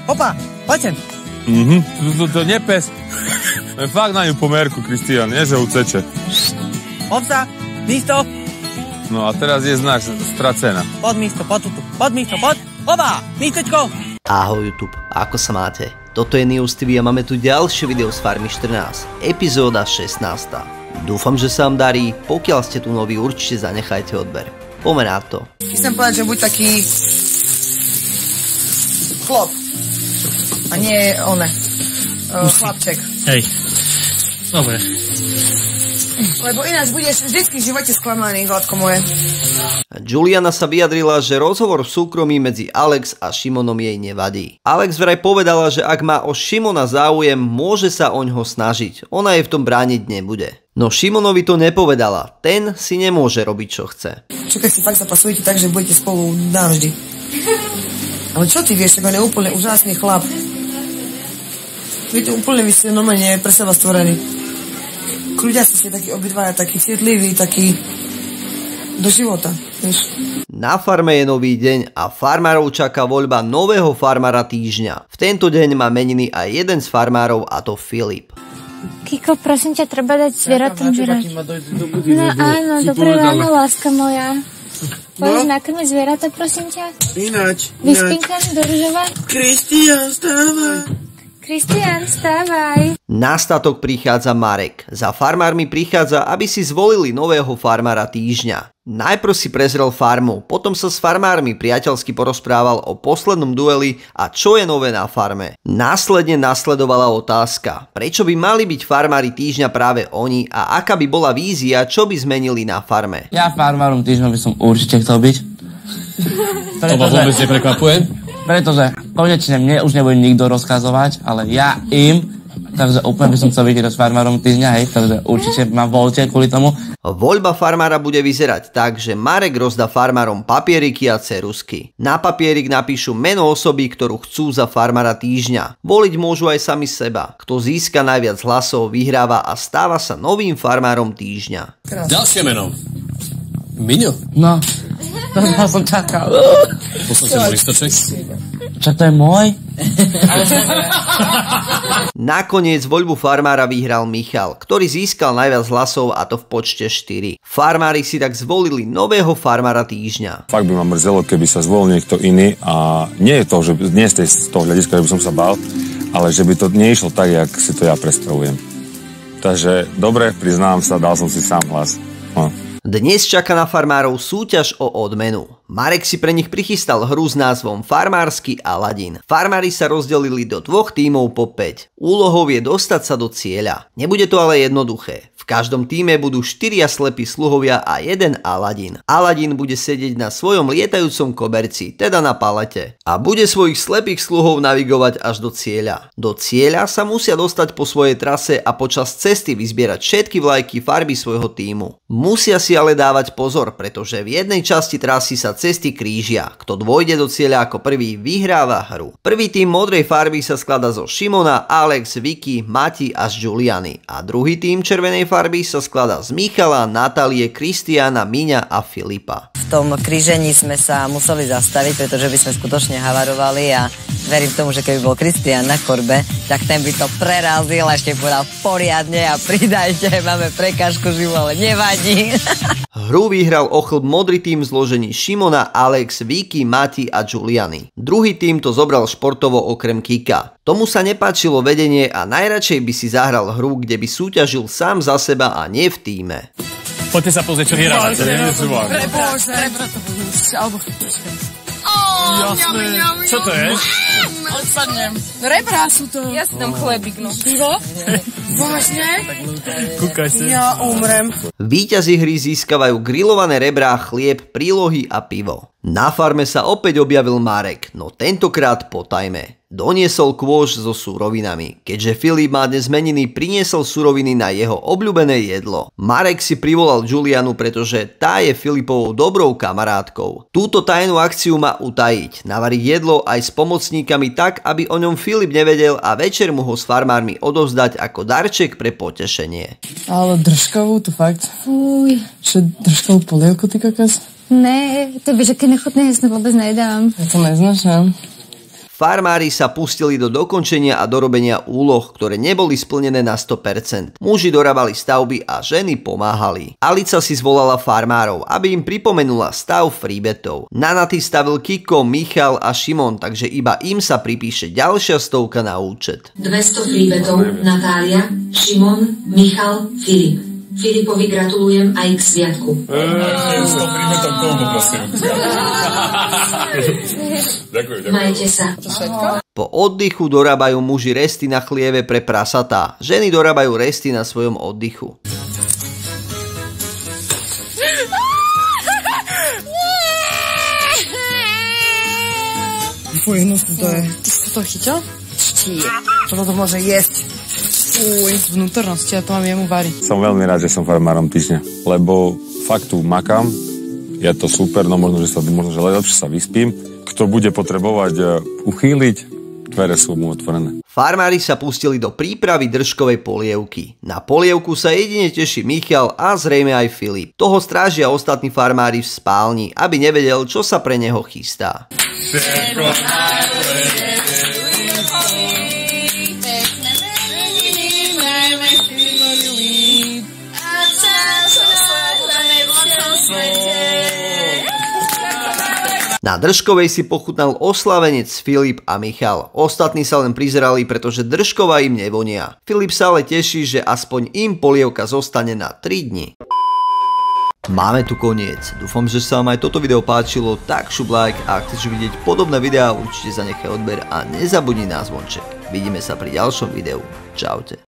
Opa, poď sem. To nepes. Fakt na ňu pomerku, Kristián, nie že ju ceče. Ovca, místo. No a teraz je znak stracená. Pod místo, pod tuto. Pod místo, pod. Oba, místečko. Ahoj YouTube, ako sa máte? Toto je nijousTV a máme tu ďalšie video z Farmy 14, epizóda 16. Dúfam, že sa vám darí, pokiaľ ste tu noví, určite zanechajte odber. Poďme na to. Chcem povedať, že buď taký chlop a nie chlapček. Hej, dobre. Lebo ináč budeš vždycky v živote sklamaný, Zlatko moje. Juliana sa vyjadrila, že rozhovor v súkromí medzi Alex a Šimonom jej nevadí. Alex vraj povedala, že ak má o Šimona záujem, môže sa oňho snažiť. Ona jej v tom brániť nebude. No Šimonovi to nepovedala. Ten si nemôže robiť, čo chce. Čo keď si fakt zapasujete tak, že budete spolu navždy? Ale čo ty vieš, on je úplne úžasný chlap. Viete, úplne vy ste normálne pre seba stvorení. Ľudia ste takí obidvaja, takí citliví, takí do života, vieš. Na farme je nový deň a farmárov čaká voľba nového farmára týždňa. V tento deň má meniny aj jeden z farmárov, a to Filip. Kiko, prosím ťa, treba dať zvieratom žrať. No áno, dobré ráno, láska moja. Pôjdeš nakrmiť zvieratá, prosím ťa? Ináč. Vyspinkám do ružova? Kristián, stávaj. Kristián, stávaj. Na statok prichádza Marek. Za farmármi prichádza, aby si zvolili nového farmára týždňa. Najprv si prezrel farmu, potom sa s farmármi priateľsky porozprával o poslednom dueli a čo je nové na farme. Následne nasledovala otázka, prečo by mali byť farmári týždňa práve oni a aká by bola vízia, čo by zmenili na farme. Ja farmárom týždňa by som určite chcel byť. To ma vôbec neprekvapuje. Pretože konečne mne už nebude nikto rozkazovať, ale ja im, takže úplne by som chcel byť farmárom týždňa, hej, takže určite ma voľte kvôli tomu. Voľba farmára bude vyzerať tak, že Marek rozdá farmárom papieriky a ceruzky. Na papierik napíšu meno osoby, ktorú chcú za farmára týždňa. Voliť môžu aj sami seba. Kto získa najviac hlasov, vyhráva a stáva sa novým farmárom týždňa. Ďalšie meno. Miňo. No, to som čakal. Poslal som listoček. Čo to je môj? Nakoniec voľbu farmára vyhral Michal, ktorý získal najviac hlasov, a to v počte 4. Farmári si tak zvolili nového farmára týždňa. Fakt by ma mrzelo, keby sa zvolil niekto iný a nie je to, že nie z toho hľadiska, že by som sa bál, ale že by to neišlo tak, jak si to ja predstavujem. Takže dobre, priznám sa, dal som si sám hlas. No. Dnes čaká na farmárov súťaž o odmenu. Marek si pre nich prichystal hru s názvom Farmársky Aladín. Farmári sa rozdelili do 2 tímov po 5. Úlohou je dostať sa do cieľa. Nebude to ale jednoduché. V každom tíme budú 4 slepí sluhovia a 1 Aladín. Aladín bude sedieť na svojom lietajúcom koberci, teda na palete. A bude svojich slepých sluhov navigovať až do cieľa. Do cieľa sa musia dostať po svojej trase a počas cesty vyzbierať všetky vlajky farby svojho tímu. Musia si ale dávať pozor, pretože v jednej časti trasy sa cesty krížia. Kto dôjde do cieľa ako prvý, vyhráva hru. Prvý tím modrej farby sa skladá zo Šimona, Alex, Vicky, Mati a z Juliany. A druhý tím červenej farby sa skladá z Michala, Natálie, Kristiána, Miňa a Filipa. V tom krížení sme sa museli zastaviť, pretože by sme skutočne havarovali a verím tomu, že keby bol Kristián na korbe, tak ten by to prerazil a ešte povedal poriadne a pridajte, máme prekážku živu, ale nevadí. Hru vyhral o chlb modrý tím v zložení Šimona, Alex, Vicky, Mati a Juliany. Druhý tím to zobral športovo okrem Kika. Tomu sa nepáčilo vedenie a najradšej by si zahral hru, kde by súťažil sám za seba a nie v tíme. Poďte sa pozrieť, čo vyhrávate. Jasné. Čo to je? Odsadnem. Rebrá sú to. Ja si dám chlebík, no. Pivo? Vážne? Kúkaj sa. Ja umrem. Víťazi hry získavajú grillované rebrá, chlieb, prílohy a pivo. Na farme sa opäť objavil Marek, no tentokrát po tajme. Doniesol kôš so surovinami. Keďže Filip má dnes meniny, priniesol suroviny na jeho obľúbené jedlo. Marek si privolal Julianu, pretože tá je Filipovou dobrou kamarátkou. Túto tajnú akciu má utajiť, navariť jedlo aj s pomocníkami tak, aby o ňom Filip nevedel a večer mu ho s farmármi odovzdať ako darček pre potešenie. Ale držkavú, to fakt. Fuj. Čo, držkavú polievku, ty kokos? Ne, to vieš, aké nechutné, ja sa vôbec nedávam. Ja to neznášam. Farmári sa pustili do dokončenia a dorobenia úloh, ktoré neboli splnené na 100%. Muži dorábali stavby a ženy pomáhali. Alica si zvolala farmárov, aby im pripomenula stav freebetov. Na naty stavil Kiko, Michal a Šimon, takže iba im sa pripíše ďalšia stovka na účet. 200 freebetov Natália, Šimon, Michal, Filip. Filipovi gratulujem aj k sviatku. Majte sa. Po oddychu dorábajú muži resty na chlieve pre prasatá. Ženy dorábajú resty na svojom oddychu. Fuj, no to je. Ty si to chytil? Štíje. Čo to môže jesť? Uj, z vnútornosti, ja to mám jemu variť. Som veľmi rád, že som farmárom týždňa, lebo fakt tu makám, je to super, no možno, že lepšie sa vyspím. Kto bude potrebovať uchýliť, dvere sú mu otvorené. Farmári sa pustili do prípravy držkovej polievky. Na polievku sa jedine teší Michal a zrejme aj Filip. Toho strážia ostatní farmári v spálni, aby nevedel, čo sa pre neho chystá. Na držkovej si pochutnal oslavenec Filip a Michal. Ostatní sa len prizerali, pretože držkova im nevonia. Filip sa ale teší, že aspoň im polievka zostane na 3 dni. Máme tu koniec. Dúfam, že sa vám aj toto video páčilo, tak šup like a ak chceš vidieť podobné videá, určite zanechaj odber a nezabudni na zvonček. Vidíme sa pri ďalšom videu. Čaute.